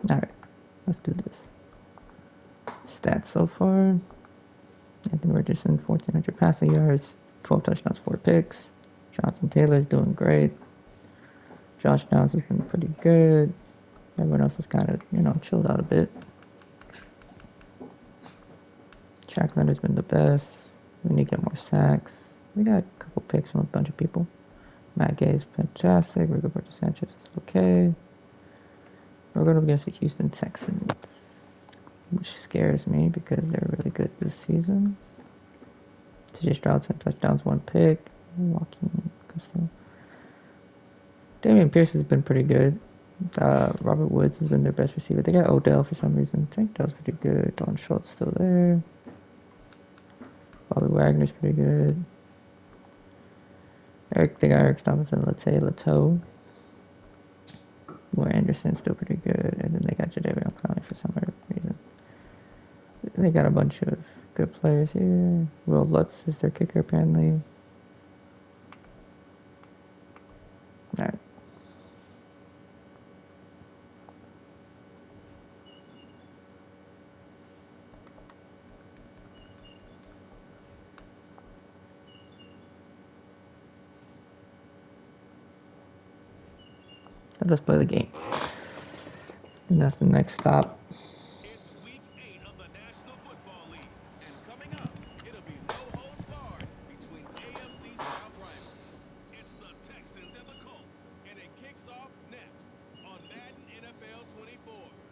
Alright, let's do this. Stats so far. Anthony Richardson, 1,400 passing yards, 12 touchdowns, 4 picks. Jonathan Taylor's doing great. Josh Downs has been pretty good. Everyone else has kind of, chilled out a bit. Shaq Leonard's been the best. We need to get more sacks. We got a couple picks from a bunch of people. Matt Gay's fantastic. Rigoberto Sanchez is okay. We're going up against the Houston Texans, which scares me because they're really good this season. TJ Stroud 10 touchdowns, 1 pick. Joaquin Costello. Damian Pierce has been pretty good. Robert Woods has been their best receiver. They got Odell for some reason. Tank Dell's pretty good. Don Schultz still there. Bobby Wagner's pretty good. They got Eric Stephenson, Lato. Moore Anderson's still pretty good. And then they got Jadeveon Clowney for some reason. They got a bunch of good players here. Will Lutz is their kicker apparently. Alright. Let us play the game. And that's the next stop. It's week 8 of the National Football League. And coming up, it'll be no holds barred between AFC South rivals. It's the Texans and the Colts. And it kicks off next on Madden NFL 24.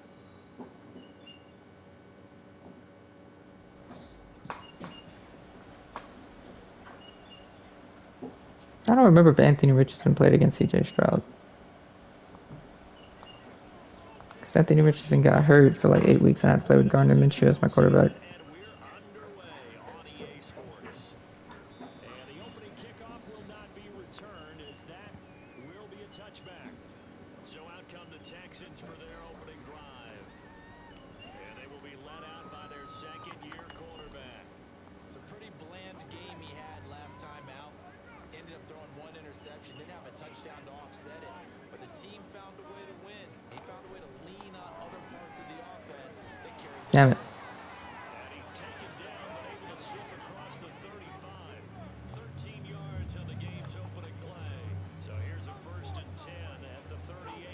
I don't remember if Anthony Richardson played against CJ Stroud. Because Anthony Richardson got hurt for like 8 weeks and I had to play with Gardner Minshew as my quarterback. So out come the Texans for their opening drive. And they will be let out by their second-year quarterback. It's a pretty bland game he had last time out. Ended up throwing 1 interception. Didn't have a touchdown to offset it. But the team found a way to win. He found a way to lean on other parts of the offense that carried. Damn it. And he's taken down, but able to slip across the 35. 13 yards on the game's opening play. So here's a 1st and 10 at the 38.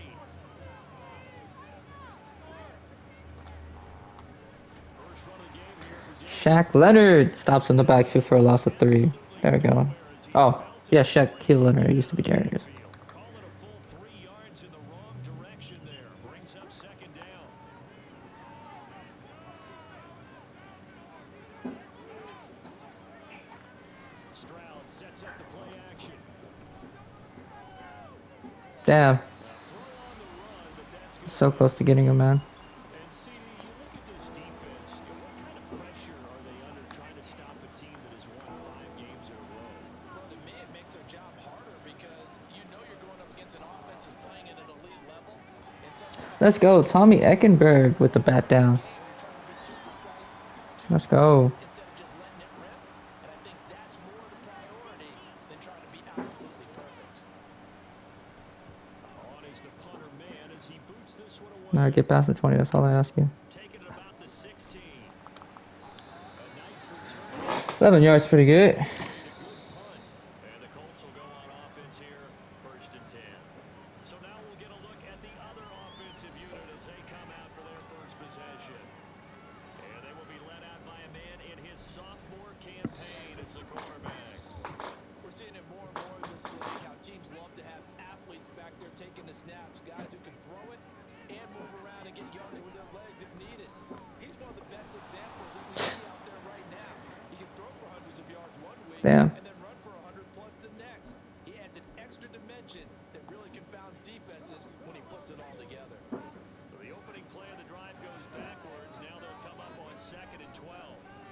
First run of the game here for Shaq Leonard stops in the backfield for a loss of 3. There we go. Oh, yeah, Shaquille Leonard. It used to be Jared. Call it a full 3 yards in the wrong direction there. Brings up 2nd down. Stroud sets up the play action. Damn. Throw on the run, but that's good. So close to getting him, man. And see, you look at this defense, what kind of pressure are they under trying to stop a team that has won 5 games in a row? Well, to me, it makes their job harder because you know you're going up against an offense that's playing at an elite level. And sometimes Let's go. Tommy Eckenberg with the bat down. you're trying to be too precise, Let's go. instead of just letting it rip. And I think that's more the priority than trying to be absolutely perfect. On is the punter man as he boots this one away. Alright, get past the 20. That's all I ask you. Taking it about the 16. A nice return. 11 yards, pretty good. And the Colts will go on offense here, 1st and 10. So now we'll get a look at the other offensive unit as they come out for their first possession. And they will be led out by a man in his sophomore campaign as the quarterback. We're seeing it more and more this week, how teams love to have athletes back there taking the snaps, guys who can throw it and move around and get yards with their legs if needed. He's one of the best examples that we see out there right now. He can throw for hundreds of yards one week Damn. and then run for 100 plus the next. He adds an extra dimension that really confounds defenses when he puts it all together. So the opening play of the drive goes backwards. Now they'll come up on 2nd and 12.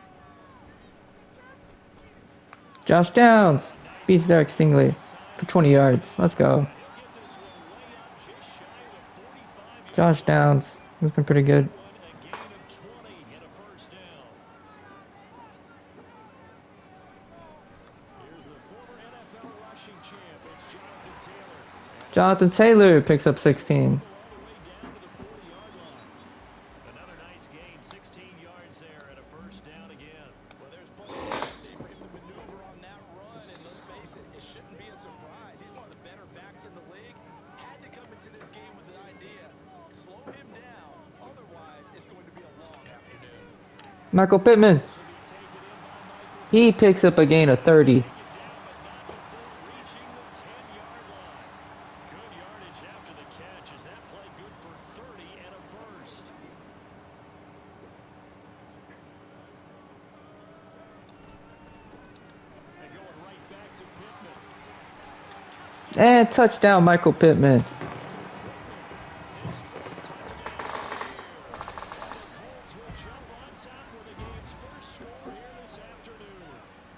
Josh Downs beats Derek Stingley for 20 yards. Let's go. Get this one way up just shy of 45 yards. Josh Downs has been pretty good. A gain of 20 and a 1st down. Here's the former NFL rushing champ. It's Jonathan Taylor. Jonathan Taylor picks up 16. All the way down to the 40-yard line. gained 16 yards there and a first down again. Well, there's plenty of mistakes for him to maneuver on that run, and let's face it, it shouldn't be a surprise. He's one of the better backs in the league. Had to come into this game with the idea, slow him down, otherwise it's going to be a long afternoon. Michael Pittman. He picks up a gain of 30. Reaching the 10-yard line. Good yardage after the catch. Is that play good for 30 and a first? And going right back to Pittman. And touchdown, Michael Pittman. His fourth touchdown of the year. And the Colts will jump on top with the game's first score here this afternoon.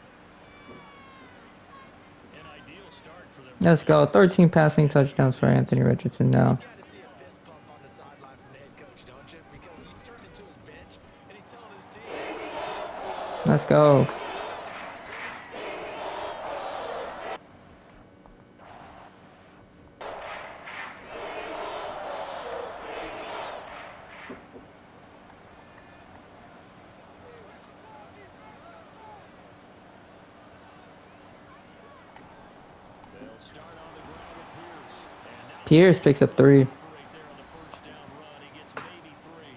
An ideal start for them. Let's go. 13 passing touchdowns for Anthony Richardson now. You gotta see a fist pump on the sideline from the head coach, don't you? Because he's turned into his bench, and he's telling his team, this is how Let's go. They'll start on the ground with Pierce. And now Pierce picks up 3. operate there on the first down run. He gets maybe 3.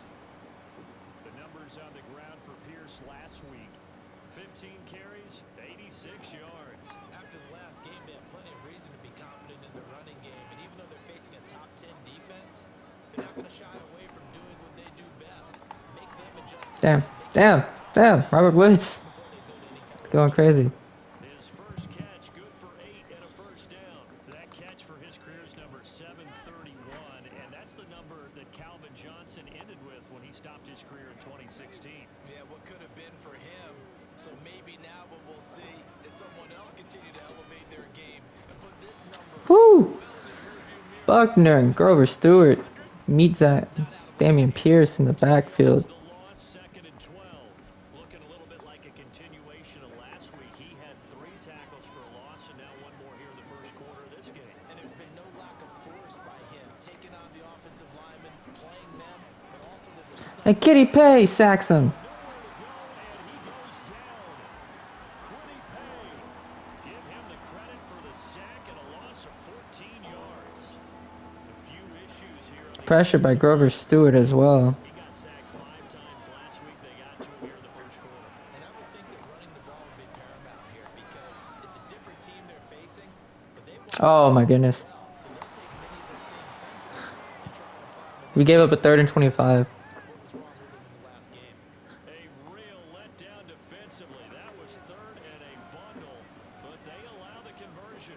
The numbers on the ground for Pierce last week. 15 carries, 86 yards. After the last game, they have plenty of reason to be confident in the running game. And even though they're facing a top 10 defense, they're not going to shy away from doing what they do best. Make them adjust. Damn. Robert Woods. Going crazy. His first catch, good for 8 and a first down. That catch for his career is number 731, and that's the number that Calvin Johnson ended with when he stopped his career in 2016. Yeah, what could have been for him. So maybe now what we'll see is someone else continue to elevate their game and put this number Woo! well in his rearview mirror. Buckner and Grover Stewart meets that Damian Pierce in the backfield. The loss, 2nd and 12. Looking a little bit like a continuation of last week. He had 3 tackles for a loss, and now 1 more here in the first quarter of this game. And there's been no lack of force by him, taking on the offensive linemen, playing them, but also there's a And Kitty Pay sacks him. Nowhere to go, and he goes down. Quiddy Pay. Give him the credit for the sack and a loss of 14 yards. A few issues here on the Pressure by Grover Stewart as well. He got sacked 5 times last week. They got to him here in the first quarter. And I would think that running the ball would be paramount here because it's a different team they're facing, but they want Oh my goodness. well, so they'll take many of their same principles and try and apply them in We gave up a 3rd and 25. what was wrong with them in the last game. A real letdown defensively. That was 3rd and a bundle, but they allow the conversion.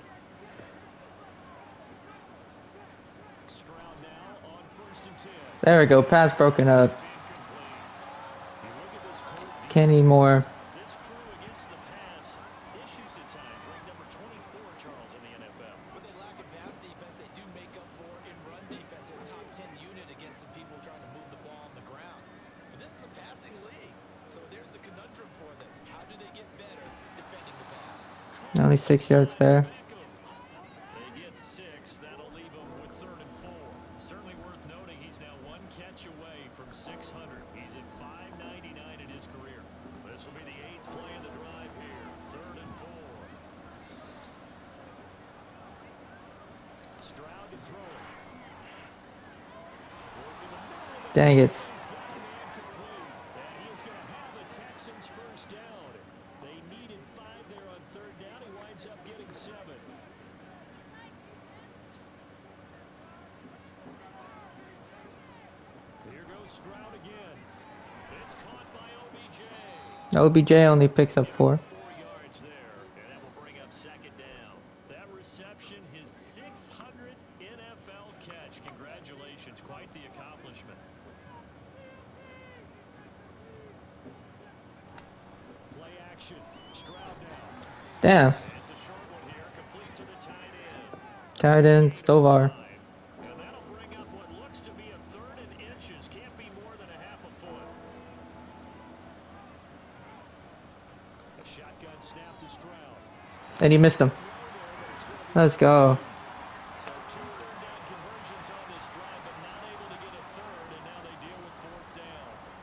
Stroud now on 1st and 10. There we go. Pass broken up. It's incomplete. You look at this Colt Kenny Moore. This crew against the pass, issues at times. Ranked number 24, Charles, in the NFL. When they lack in pass defense, they do make up for in run defense. They're a top 10 unit against the people trying to move the ball on the ground. But this is a passing league, so there's a conundrum for them. How do they get better defending the pass? Only 6 yards there. They get 6. That'll leave them with 3rd and 4. Certainly worth noting he's now 1 catch away from 600. He's at 599 in his career. This will be the 8th play of the drive here. 3rd and 4. Stroud to throw it. Working the middle of the Dang it. He's got an incomplete, and he is going to have the Texans first down. They needed 5 there on 3rd down. He winds up getting 7. Here goes Stroud again. It's caught by OBJ. OBJ only picks up 4. 4 yards there, and that will bring up 2nd down. That reception, his 600th NFL catch. Congratulations, quite the accomplishment. Play action. Stroud now. Damn. It's a short one here, complete to the tight end. Tight end Stovar. And that'll bring up what looks to be a 3rd and inches. Can't be more than a half a foot. A shotgun snap to Stroud. And he missed him. Let's go. So 2 third down conversions on this drive, but not able to get a 3rd, and now they deal with 4th down.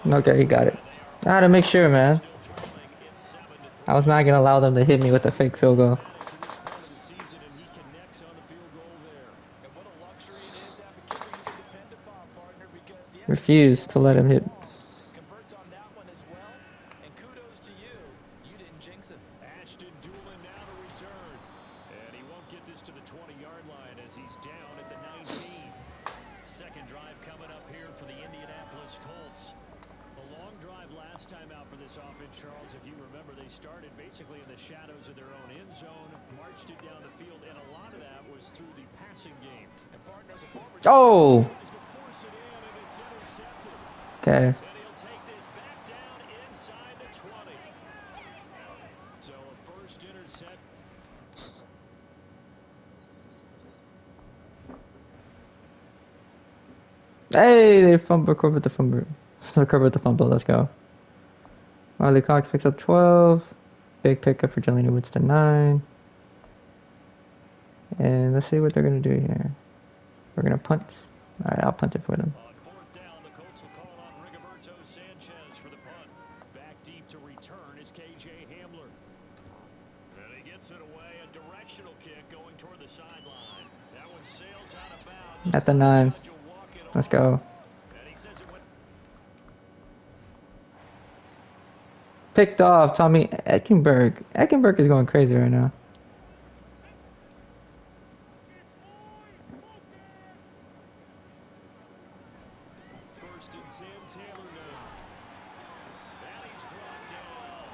Okay, he got it. I had to make sure, man. Still trailing. It's 7-3. I was not gonna allow them to hit me with a fake field goal. To this point of the season, and he connects on the field goal there. And what a luxury it is to have a kicker you can depend upon, partner, because he has Refuse to let him hit. converts on that one as well. And kudos to you. You didn't jinx him. Ashton Doolin now to return. And he won't get this to the 20-yard line as he's down at the 19. Second drive coming up here for the Indianapolis Colts. A long drive last time out for this offense, Charles. If you remember, they started basically in the shadows of their own end zone, marched it down the field, and a lot of that was through the passing game. And partners a forward. Oh! Tries to force it in, and it's intercepted. Okay. And he'll take this back down inside the 20. So a first intercept. Hey, they recovered the fumble. Recovered the fumble. Let's go. Riley Cox picks up 12. Big pickup for Jelena Woods to 9. And let's see what they're gonna do here. We're gonna punt. All right, I'll punt it for them. On fourth down, the Colts will call on Rigoberto Sanchez for the punt. Back deep to return is KJ Hamler. And he gets it away. A directional kick going toward the sideline. That one sails out of bounds. At the 9. Let's go. And he says it went. Picked off Tommy Eckenberg. Eckenberg is going crazy right now. First and 10, Taylor now. And he's brought down.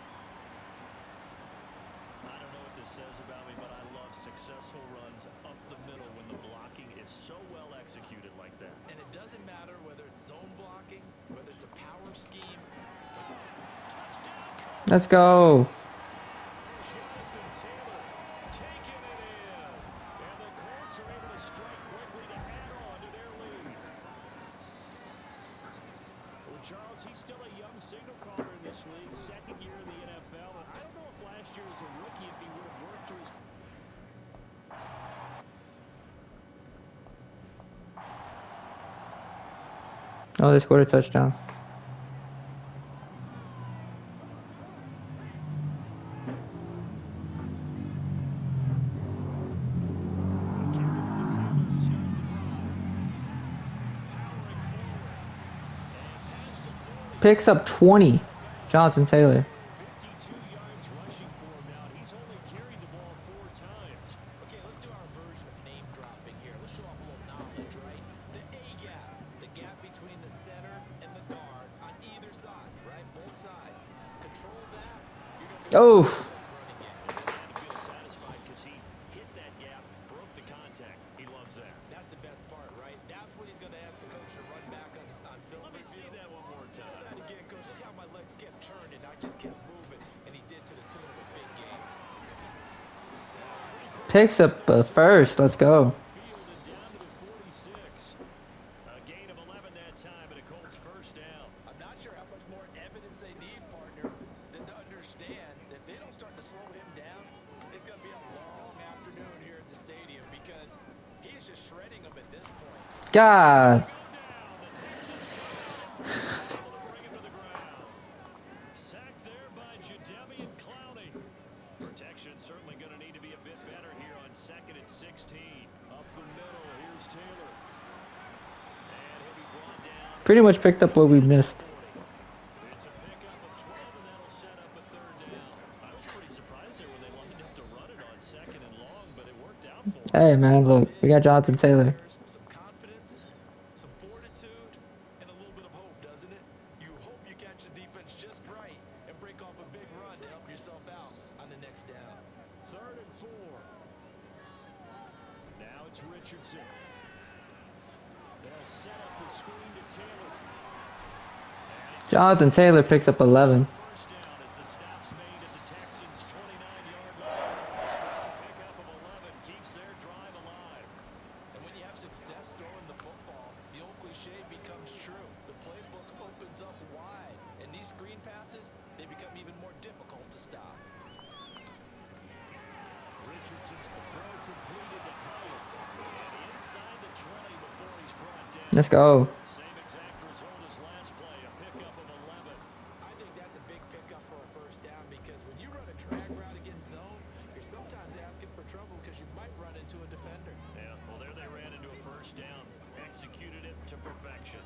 I don't know what this says about me, but I love successful runs up the middle when the blocking is so well executed like that. And it doesn't matter whether it's zone blocking, whether it's a power scheme. Touchdown, Colts. Let's go. Jonathan Taylor taking it in. And the Colts are able to strike quickly to add on to their lead. Well, Charles, he's still a young signal caller in this league, second year in the NFL. And I don't know if last year as a rookie, if he would have worked through his... Oh, they scored a touchdown. Picks up 20. Jonathan Taylor. 52 yards rushing for him now. He's only carried the ball 4 times. Okay, let's do our version of name dropping here. Let's show off a little knowledge, right? The A gap, the gap between the center and the guard on either side, right? Both sides. Control that. You're going to Oh. running game. And he feels satisfied because he hit that gap, broke the contact. He loves that. That's the best part, right? That's what he's going to ask the coach to run back on film. Let me see that one more Show time. that again, coach. Look how my legs kept turning. I just kept moving, and he did to the tune of a big game. Picks up a first. Let's go. Field and down to the 46. A gain of 11 that time, and a Colts first down. I'm not sure how much more evidence they need, partner, than to understand that they don't start to slow him down. It's going to be a long afternoon here at the stadium because he is just shredding them at this point. God. Go down. The Texans able to bring him to the ground. Sacked there by Jadeveon Clowney. Protection certainly going to need to be a bit better here on 2nd and 16. Up the middle, here's Taylor. And he'll be brought down. Pretty much picked up what we missed. It's a pickup of 12, and that'll set up a 3rd down. I was pretty surprised there when they lined up to run it on 2nd and long, but it worked out for them. Hey, man, look. We got Jonathan Taylor. Some confidence, some fortitude, and a little bit of hope, doesn't it? You hope you catch the defense just right and break off a big run to help yourself out on the next down. 3rd and 4. Now it's Richardson. They'll set up the screen to Taylor. Jonathan Taylor picks up 11. First down as the stop's made at the Texans' 29-yard line. A strong pickup of 11 keeps their drive alive. And when you have success throwing the football, the old cliche becomes true. The playbook opens up wide, and these screen passes, they become even more difficult to stop. Richardson's throw completed to Howard. And inside the 20 before he's brought down. Let's go. Same exact result as last play. A pickup drag route against zone, you're sometimes asking for trouble because you might run into a defender. Yeah, well, there they ran into a first down. Executed it to perfection.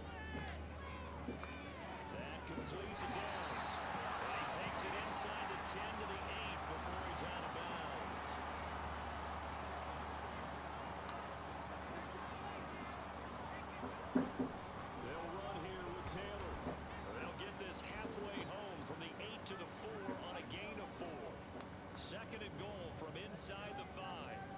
That complete to Downs. And he takes it inside the 10 to the 8 before he's out of bounds. They'll run here with Taylor. They'll get this halfway home from the 8 to the 4 on a gain of 4. Second and goal from inside the 5.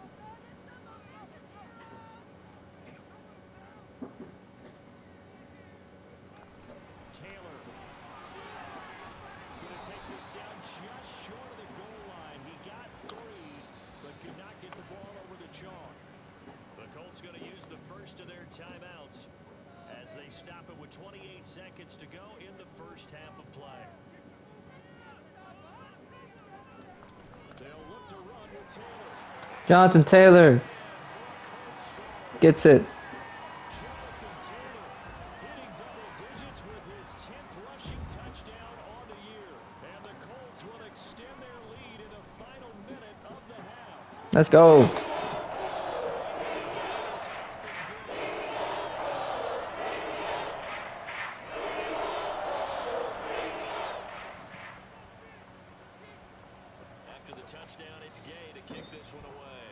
Taylor going to take this down just short of the goal line. He got 3, but could not get the ball over the chalk. The Colts going to use the first of their timeouts as they stop it with 28 seconds to go in the first half of play. They'll look to run with Taylor. Jonathan Taylor gets it. Jonathan Taylor hitting double digits with his 10th rushing touchdown on the year. And the Colts will extend their lead in the final minute of the half. Let's go. After the touchdown, it's Gay to kick this one away.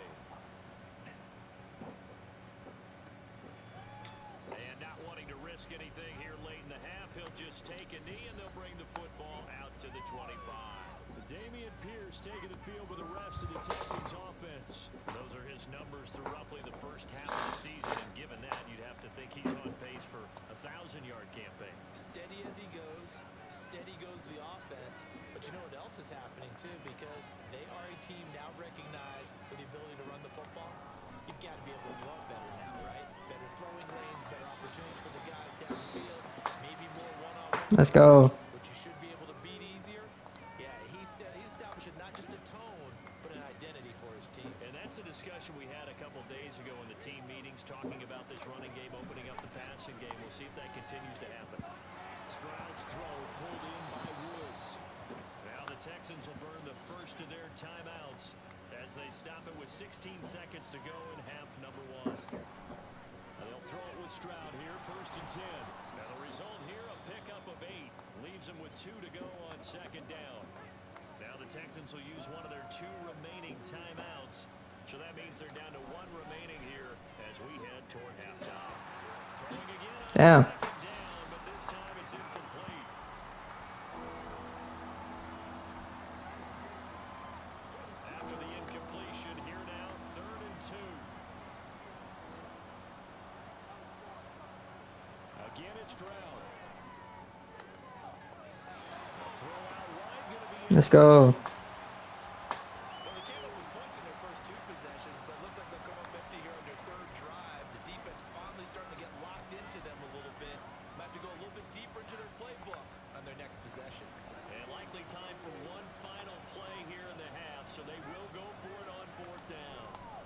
And not wanting to risk anything here late in the half, he'll just take a knee and they'll bring the football out to the 25. Dameon Pierce taking the field with the rest of the Texans offense. Those are his numbers through roughly the first half of the season, and given that, you'd have to think he's on pace for a 1,000-yard campaign. Steady as he goes, steady goes the offense. But you know what else is happening, too, because they are a team now recognized with the ability to run the football. You've got to be able to throw it better now, right? Better throwing lanes, better opportunities for the guys downfield, maybe more one-on-one. Let's go. Which you should be able to beat easier. Yeah, he's establishing not just a tone, but an identity for his team. And that's a discussion we had a couple days ago in the team meetings, talking about this running game, opening up the passing game. We'll see if that continues to happen. Stroud's throw pulled in by Woods. Now the Texans will burn the first of their timeouts as they stop it with 16 seconds to go in half number 1. And they'll throw it with Stroud here, first and 10. Now the result here, a pickup of 8. Leaves them with 2 to go on second down. Now the Texans will use one of their 2 remaining timeouts. So that means they're down to 1 remaining here as we head toward halftime. Throwing again on Damn. second down, but this time it's incomplete. After the incompletion, here now, 3rd and 2. Again, it's Stroud. A throw out wide, gonna be Let's go. Well, they came up with points in their first 2 possessions, but it looks like they'll come up empty here on their 3rd drive. The defense finally starting to get locked into them a little bit. Might have to go a little bit deeper into their playbook on their next possession. And likely time for one final play here in the half, so they will go for it on 4th down.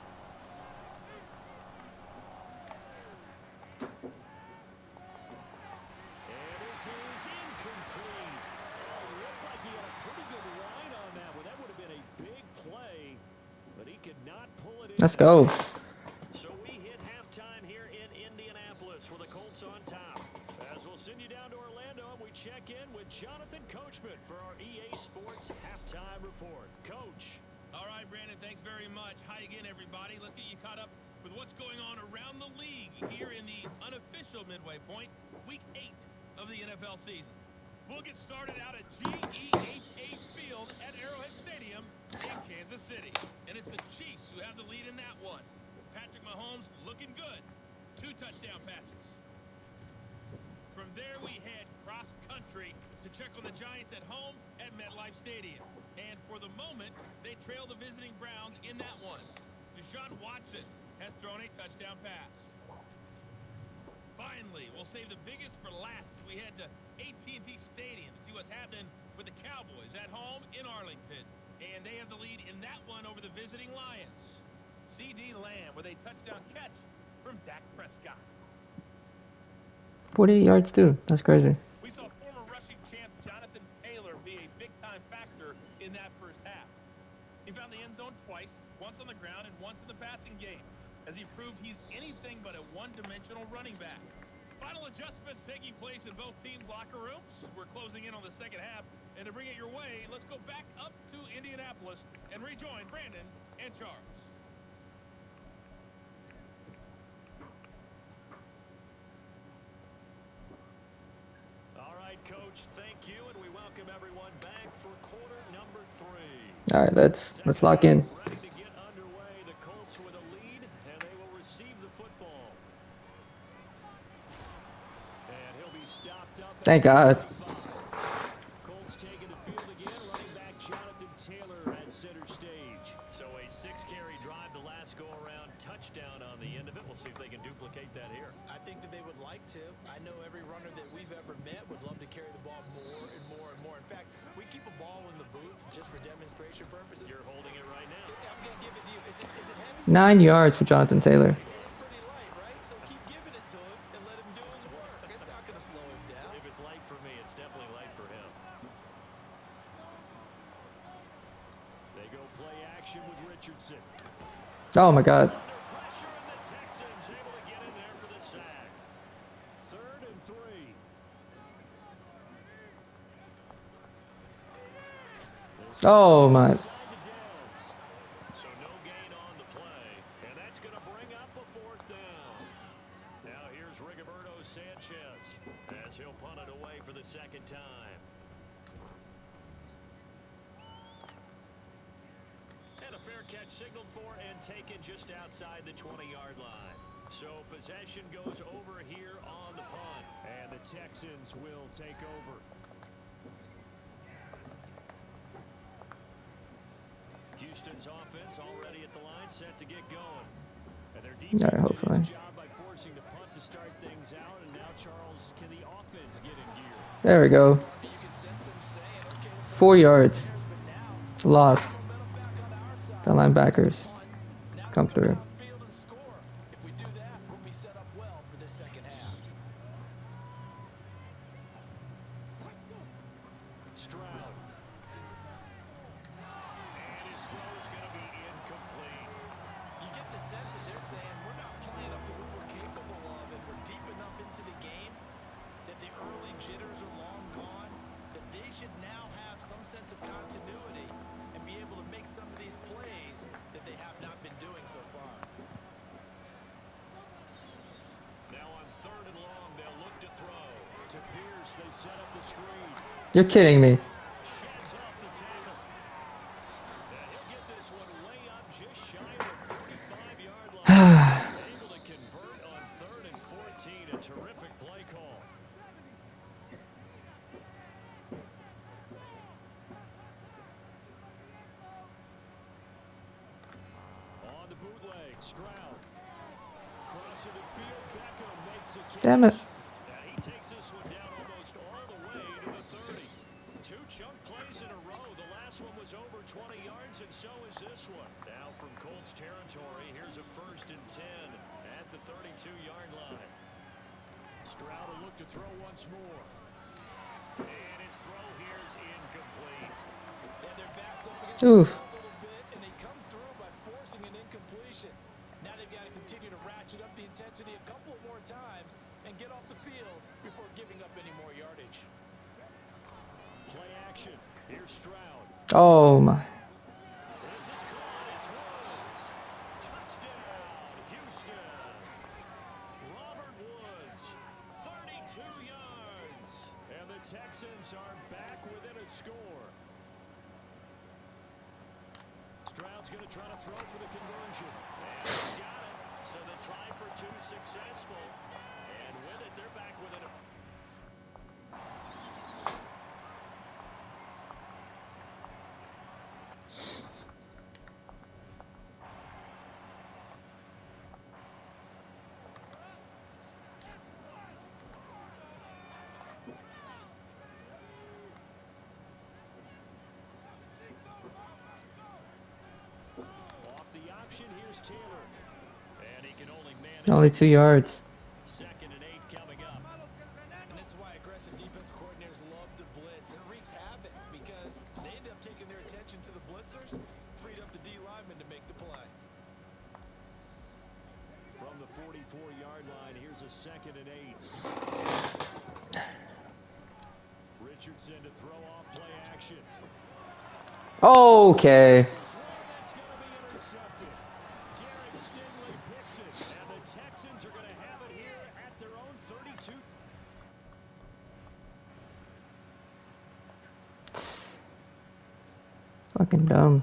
And this is incomplete. Oh, it looked like he had a pretty good line on that one. That would have been a big play, but he could not pull it in. Let's go. So we hit halftime here in Indianapolis with the Colts on top. As we'll send you down to Orlando, and we check in with Jonathan Coachman for our EA Sports Halftime Report. Coach. All right, Brandon, thanks very much. Hi again, everybody. Let's get you caught up with what's going on around the league here in the unofficial midway point, Week 8 of the NFL season. We'll get started out at GEHA Field at Arrowhead Stadium in Kansas City. And it's the Chiefs who have the lead in that one. Patrick Mahomes looking good. 2 touchdown passes. From there, we head cross-country to check on the Giants at home at MetLife Stadium. And for the moment, they trail the visiting Browns in that one. Deshaun Watson has thrown a touchdown pass. Finally, we'll save the biggest for last as we head to AT&T Stadium to see what's happening with the Cowboys at home in Arlington. And they have the lead in that one over the visiting Lions. CD Lamb with a touchdown catch from Dak Prescott. 48 yards too. That's crazy. We saw former rushing champ Jonathan Taylor be a big-time factor in that first half. once on the ground and once in the passing game, as he proved he's anything but a one-dimensional running back. Final adjustments taking place in both teams' locker rooms. We're closing in on the second half, and to bring it your way, let's go back up to Indianapolis and rejoin Brandon and Charles. All right, Coach, thank you, and we welcome everyone back for quarter number 3. All right, let's lock in. Ready to get underway. The Colts with a lead, and they will receive the football. And he'll be stopped up. Thank God. Colts taking the field again. Running back Jonathan Taylor at center stage. So a 6-carry drive the last go-around. Touchdown on the end of it. We'll see if they can duplicate that here. I think that they would like to. I know every runner that we've ever met would love to carry the ball more and more and more. In fact, we keep a ball in the booth just for demonstration purposes. You're holding it right now. I'm going to give it to you. Is it heavy? 9 yards for Jonathan Taylor. It's pretty light, right? So keep giving it to him and let him do his work. It's not going to slow him down. If it's light for me, it's definitely light for him. They go play action with Richardson. Oh my God. Under pressure, and the Texans able to get in there for the sack. 3rd and 3. Oh my. So no gain on the play, and that's going to bring up a 4th down. Now here's Rigoberto Sanchez as he'll punt it away for the 2nd time. And a fair catch signaled for and taken just outside the 20-yard line. So possession goes over here on the punt, and the Texans will take over. Houston's offense already at the line, set to get going. And their defense Yeah, did hopefully. its job by forcing the punt to start things out. And now, Charles, can the offense get in gear? There we go. You can sense him saying, okay, 4 yards. but now Loss. momentum back on our side. The linebackers Now come let's go through. downfield and score. If we do that, we'll be set up well for this second half. Stroud. And his throw's going to be incomplete. You get the sense that they're saying we're not playing up to what we're capable of, and we're deep enough into the game that the early jitters are long gone, that they should now have some sense of continuity and be able to make some of these plays that they have not been doing so far. Now on 3rd and long, they'll look to throw. To Pierce, they set up the screen. You're kidding me. Sheds off the tackle. And he'll get this one way up just shy of the 45-yard line. Able to convert on 3rd and 14. A terrific play call. On the bootleg, Stroud. Crossing the field, Beckham makes a catch. Damn it. And he takes this one down almost all the way to the 30. 2 chunk plays in a row. The last one was over 20 yards, and so is this one. Now from Colts territory, here's a 1st and 10 at the 32-yard line. Stroud will look to throw once more. And his throw here is incomplete. And their backs up against Oof. the wall a little bit, and they come through by forcing an incompletion. Now they've got to continue to ratchet up the intensity a couple more times and get off the field before giving up any more yardage. Play action. Here's Stroud. Oh my. This is caught. It's Woods. Touchdown, Houston. Robert Woods, 32 yards. And the Texans are back within a score. Stroud's going to try to throw for the conversion. And he's got it. So the try for 2 successful. And with it, they're back within a... Off the option, here's Taylor. And he can only manage... Only 2 yards. 2nd and 8 coming up. And this is why aggressive defense coordinators love to blitz. It wreaks havoc because they end up taking their attention to the blitzers, freeing beat up the D lineman to make the play. From the 44-yard line, here's a 2nd and 8. Richardson to throw off play action. Okay. That's going to be intercepted. Derek Stingley picks it, and the Texans are going to have it here at their own 32. Fucking dumb.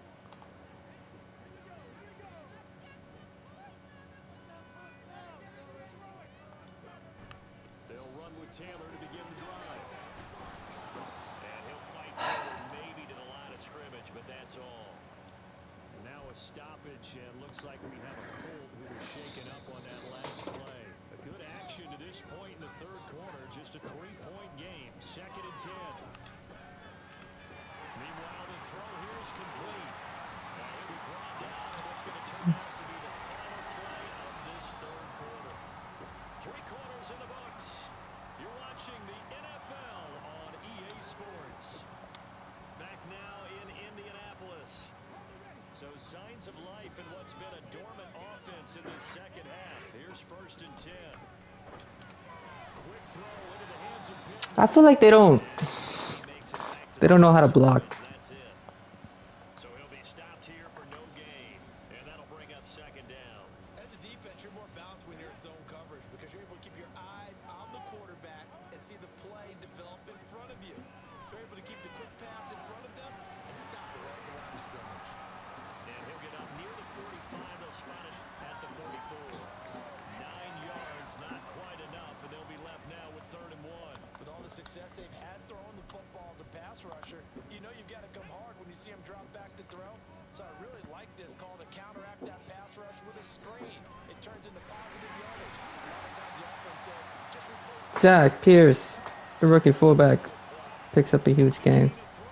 They'll run with Taylor to begin the drive. And he'll fight forward maybe to the line of scrimmage, but that's all. Now a stoppage, and looks like we have a Colt who was shaken up on that last play. A good action to this point in the 3rd quarter, just a 3-point game, 2nd and 10. Meanwhile, the throw here is complete. And he'll be brought down, and what's going to turn out to be the final play of this 3rd quarter. 3 quarters in the books. You're watching the NFL on EA Sports. Back now in Indianapolis. So signs of life in what's been a dormant offense in the 2nd half. Here's 1st and 10. Quick throw into the hands of Pittman. I feel like they don't know how to block. That's it. So he'll be stopped here for no gain, and that'll bring up 2nd down. As a defense, you're more balanced when you're in zone coverage because you're able to keep your eyes on the quarterback and see the play develop in front of you. You're able to keep the quick pass in front of them and stop it right at the line of scrimmage. And he'll get up near the 45. They'll spot it at the 44. 9 yards, not quite enough, and they'll be left now with 3rd and 1. With all the success they've had throwing the football as a pass rusher, you know you've got to come hard when you see him drop back to throw. So I really like this call to counteract that pass rush with a screen. It turns into positive yardage. A lot of times the offense says, just replace the Jack Pierce, the rookie fullback, picks up a huge game.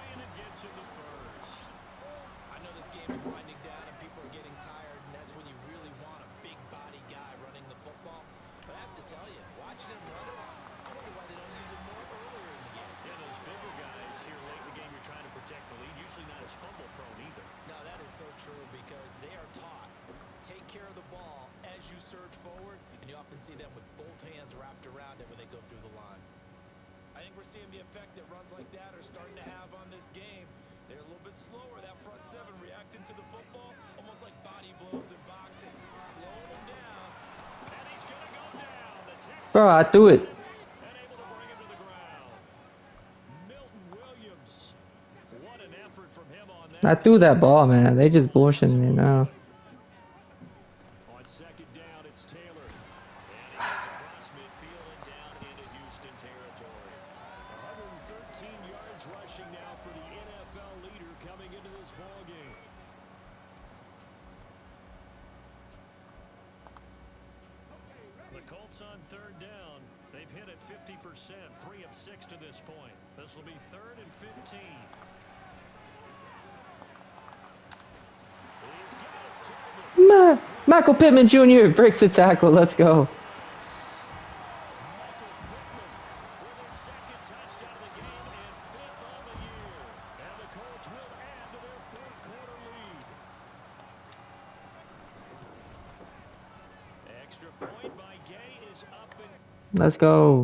I know this game's winding down and people are getting tired, and that's when you really want a big body guy running the football. But I have to tell you, watching him run it, I wonder why they don't use him more earlier in the game. Yeah, those bigger guys here late in the game, you're trying to protect the lead. Usually not as fumble prone either. No, that is so true because they are taught. Take care of the ball as you surge forward, and you often see them with both hands wrapped around it when they go through the line. I think we're seeing the effect that runs like that are starting to have on this game. They're a little bit slower, that front 7 reacting to the football, almost like body blows in boxing, slowing them down. And he's going to go down. The Texans Bro, I threw it. and able to bring him to the ground. Milton Williams. What an effort from him on that. I threw that ball, man. They just bullshitting me now. On 2nd down, it's Taylor. And he goes across midfield and down into Houston territory. 113 yards rushing now for the NFL leader coming into this ballgame. The Colts on 3rd down. They've hit it 50%, 3 of 6 to this point. This will be 3rd and 15. He's got his target. Michael Pittman Jr. breaks a tackle. Let's go. Michael Pittman with his 2nd touchdown of the game and 5th on the year. And the Colts will add to their 4th quarter lead. Extra point by Gay is up and Let's go.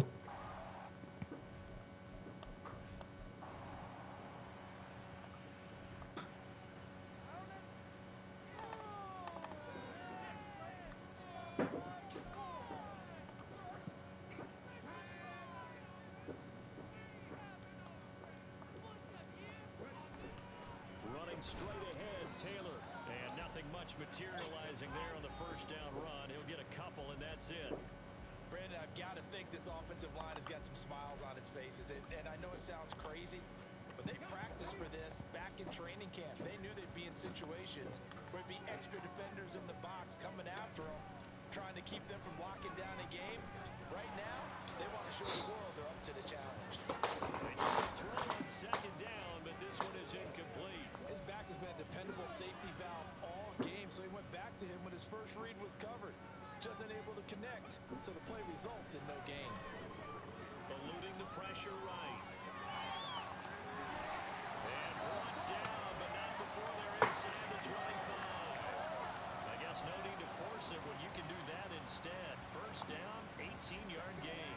running straight ahead, Taylor. And nothing much materializing there on the 1st down run. He'll get a couple, and that's it. Brandon, I've got to think this offensive line has got some smiles on its faces. And I know it sounds crazy, but they practiced for this back in training camp. They knew they'd be in situations where there'd be extra defenders in the box coming after them, trying to keep them from locking down a game. Right now, they want to show the world they're up to the challenge. They try to throw on 2nd down, but this one is incomplete. His back has been a dependable safety valve all game, so he went back to him when his first read was covered. Just unable to connect, so the play results in no gain. Eluding the pressure right. And brought down, but not before they're inside force it when you can do that instead. First down, 18-yard gain.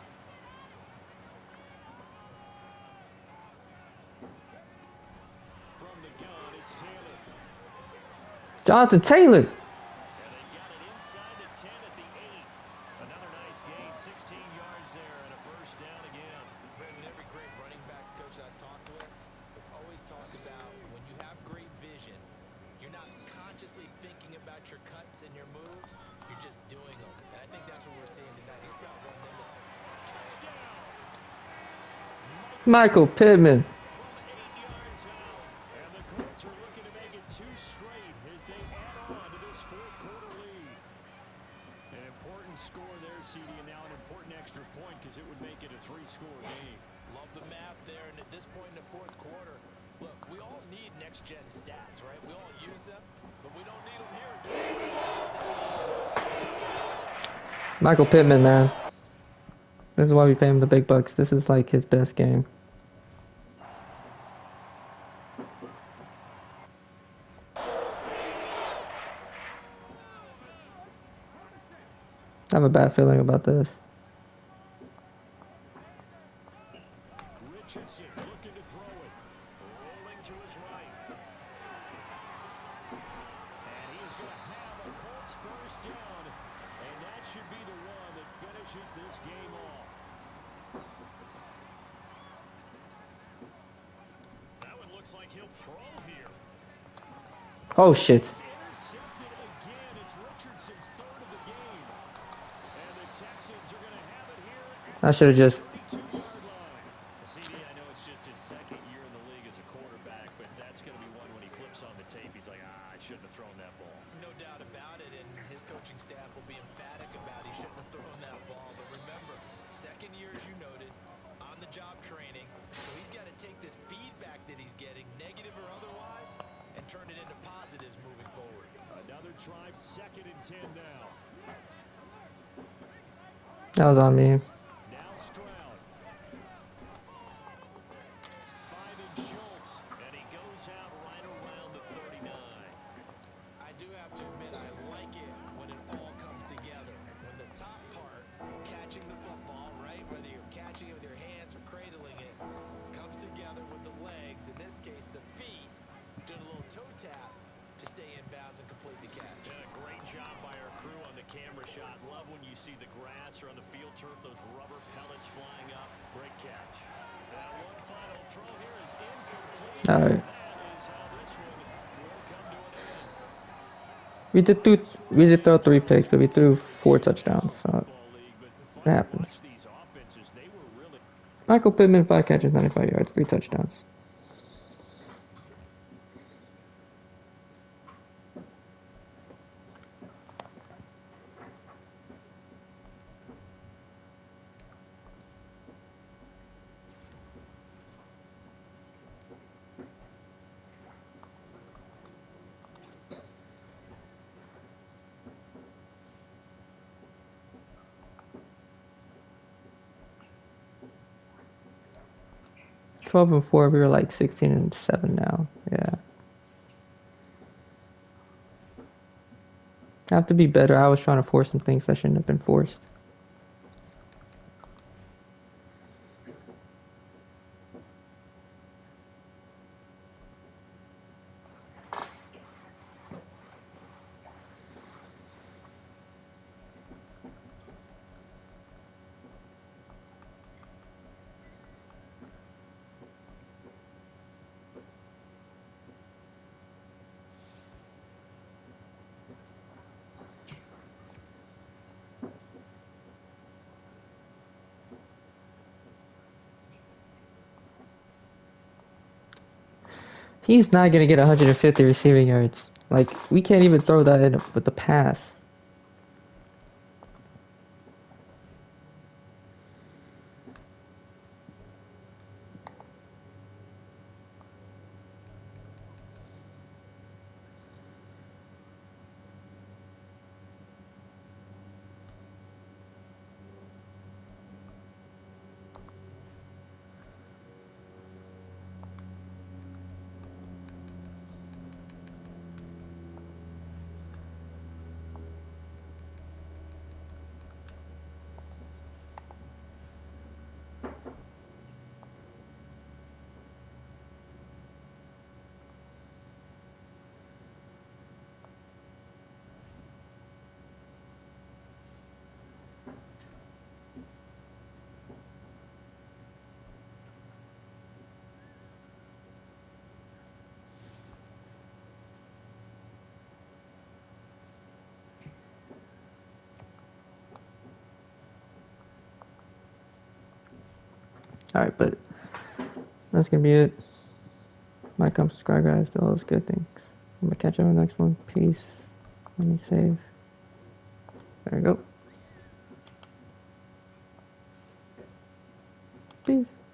From the gun, it's Taylor. Jonathan Taylor. And they've got it inside the 10 at the 8. Another nice gain, 16 yards there, and a first down again. Brandon, every great running backs coach I've talked with has always talked about when you have great vision, you're not consciously thinking about your cuts and your moves, you're just doing them. And I think that's what we're seeing tonight. He's got one limit. Touchdown! Michael Pittman. From 8 yards out. And the Colts are looking to make it 2 straight as they add on to this fourth-quarter lead. An important score there, CD, and now an important extra point because it would make it a 3-score game. Love the math there, and at this point in the fourth quarter, look, we all need next-gen stats, right? We all use them, but we don't need them here. Michael Pittman, man. This is why we pay him the big bucks. This is like his best game. I have a bad feeling about this. Richardson looking to throw it. Rolling to his right. And he's going to have a Colts first down. And that should be the one that finishes this game off. That one looks like he'll throw here. Oh shit. It's intercepted again. It's Richardson's 3rd of the game. And the Texans are going to have it here at I should have just. 32-yard line. CD, I know it's just his 2nd year in the league as a quarterback, but that's going to be one when he flips on the tape. He's like, I shouldn't have thrown that ball. No doubt about it, and his coaching staff will be emphatic about he shouldn't have thrown that ball. But remember, 2nd year, as you noted, on-the-job training. So he's got to take this feedback that he's getting, negative or otherwise, and turn it into positives moving forward. Another try, 2nd and 10 now. That was on me. Now Stroud. Finding Schultz, and he goes out right around the 39. I do have to admit, I like it when it all comes together. When the top part, catching the football, right, whether you're catching it with your hands or cradling it, comes together with the legs, in this case the feet, doing a little toe tap to stay in bounds and complete the catch. Yeah, great job by our crew on the camera shot. Love when you see the grass or on the field turf, those rubber pellets flying up. Great catch. That one final throw here is incomplete. All right. That is how this one will come to an end. We did throw 3 picks, but we threw 4 touchdowns. So Football league, but it happens. watch these offenses. They were really Michael Pittman, 5 catches, 95 yards, 3 touchdowns. Twelve and 4. We were like 16 and 7 now. Yeah. I have to be better. I was trying to force some things that shouldn't have been forced. He's not going to get 150 receiving yards. Like, we can't even throw that in with the pass. Alright, but that's gonna be it. Like, comment, subscribe, guys. Do all those good things. I'm gonna catch you on the next one. Peace. Let me save. There we go. Peace.